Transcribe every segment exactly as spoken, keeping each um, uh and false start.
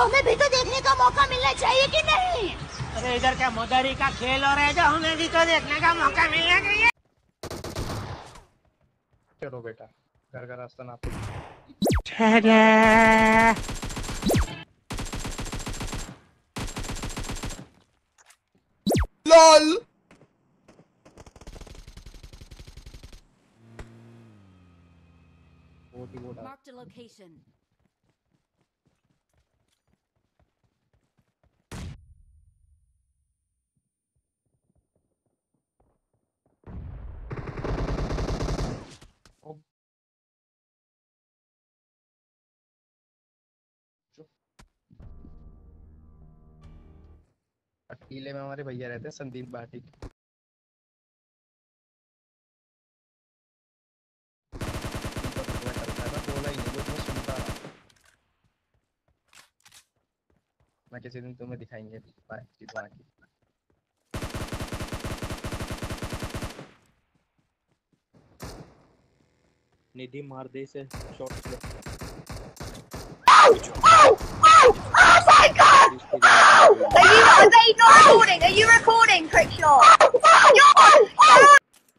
हमें भी तो देखने का मौका मिलना चाहिए कि नहीं? अरे इधर क्या मोदारी का खेल हो रहा है जो हमें भी तो देखने का मौका मिलना चाहिए। चलो बेटा, घर का रास्ता ना लॉल। Marked a location. टीले में हमारे भैया रहते हैं, संदीप भाटी। बोला ही नहीं, वो तो सुनता। मैं किसी दिन तुम्हें दिखाएंगे बातचीत वहाँ की। निधि मार दे से शॉट ले। Oh! Oh! Oh! Oh my God! Oh! Are you, are they not recording? Are you recording, Crickshot? Oh!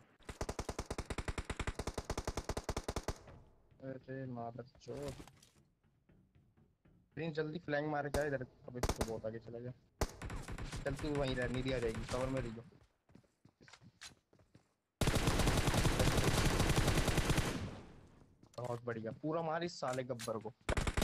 अरे मादर चोद। प्रिंस जल्दी फ्लैंक मार के आ इधर, अबे तो बहुत आगे चला गया। चल तू वहीं रह, निधि आ जाएगी, कवर में रहियो। बहुत बढ़िया, पूरा मार इस साले गब्बर को।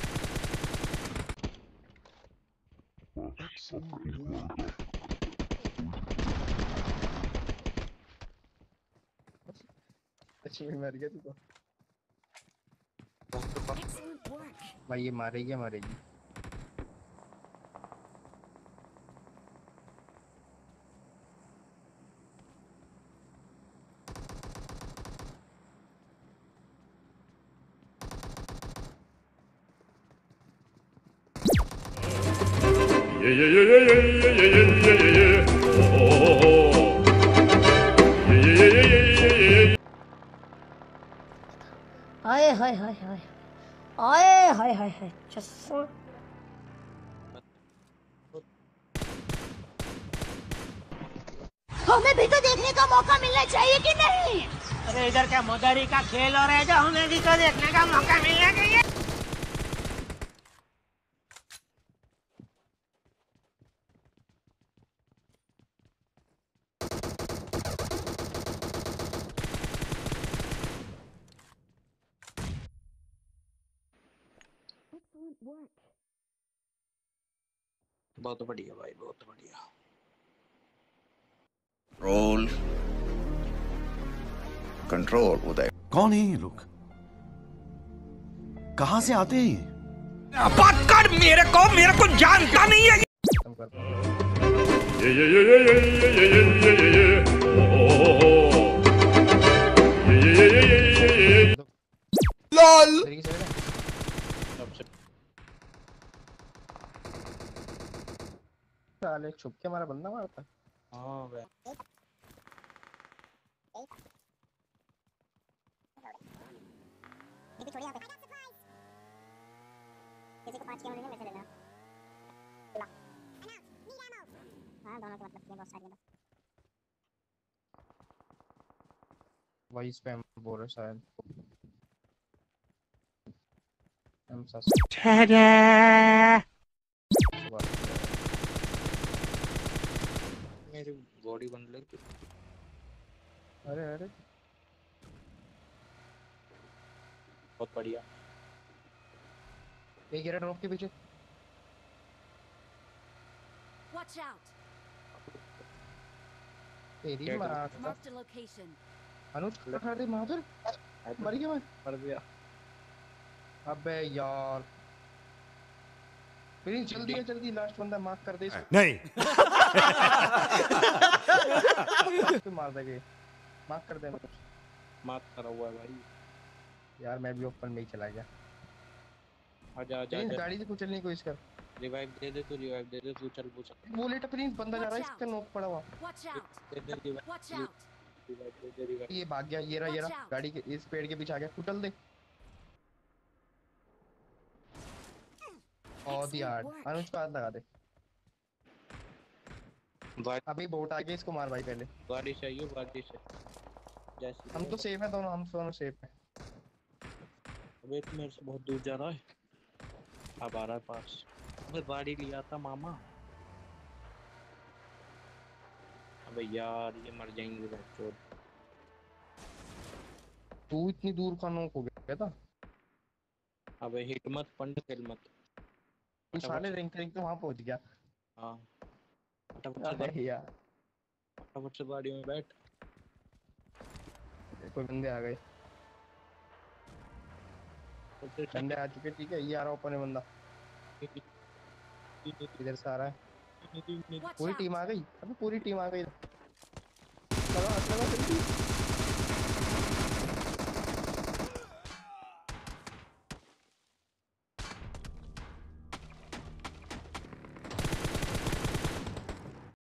अच्छी मर गया तू तो। भाई ये मारेगी मारेगी। ये ये ये ये ये ये ये ये ये ये ओ ओ ये ये ये ये ये ये हाय हाय हाय हाय हाय हाय हाय हाय चस्सा। हमें भी तो देखने का मौका मिलना चाहिए कि नहीं? अरे इधर क्या मोदारी का खेल हो रहा है जो हमें भी तो देखने का मौका मिलना चाहिए। बहुत बढ़िया भाई, बहुत बढ़िया। Role control. उदय कौन है ये लोग? कहां से आते हैं? बात कर मेरे को, मेरे को जानता नहीं है। ये ये ये ये ये ये ये ये ये ये ओ ये ये ये ये ये ये लॉल। साले छुप के हमारा बंदा मारता। हाँ भाई। ये भी थोड़ी यहाँ पे किसी को पाँच किलो नहीं वैसे लेना। हाँ दोनों के मतलब ये बहुत सारी है। वही स्पैम बोल रहे शायद। हम सस मेरी बॉडी बन लगी। अरे अरे बहुत बढ़िया। एक गिरा ड्रॉप के पीछे। Watch out. तेरी माँ का। Marked a location. अनुज खड़ा दे माधुर। मर गया मैं। मर गया। अबे यार। प्रिंस जल्दी है जल्दी, लास्ट बंदा मार्क कर दे। नहीं। तू मार देगे। मार्क कर दे मुझे। मार्क करा हुआ है भाई। यार मैं भी ओपन में ही चला गया। आजा आजा प्रिंस गाड़ी से कुछ चलने की कोशिश कर। रिवाइव दे दे, तू रिवाइव दे दे, तू चल पूछ। वो लेटा प्रिंस बंदा जा रहा है, इसका नोक पड़ा हुआ। Watch out. दे दे रिवाइव। Watch out. रिवाइव दे दे रिवाइव। ये भाग गया, ये रहा ये रहा गाड़ी के इस पेड़ के पीछे आ गया। कुटल दे। ओ बहुत ही हार्ड। अनुज को हाथ लगा दे। अभी बोट आ गई, इसको मार भाई पहले। गाड़ी चाहिए गाड़ी से जैसे हम तो सेफ है दोनों, हम दोनों सेफ है। अबे तो मेरे से बहुत दूर जा रहा है। अब आ रहा है पास। अबे गाड़ी लिया था मामा। अबे यार ये मर जाएंगे बच्चों। तू इतनी दूर का नॉक हो गया था। अबे हिट मत पंड खेल मत। तू साले रिंग रिंग तो वहां पहुंच गया। हाँ फटाफट से अरे यार फटाफट से गाड़ी में बैठ। कोई बंदे आ गए, बंदे आ चुके। ठीक है ये आ रहा ऊपर में बंदा, इधर से आ रहा है। पूरी टीम आ गई, अभी पूरी टीम आ गई।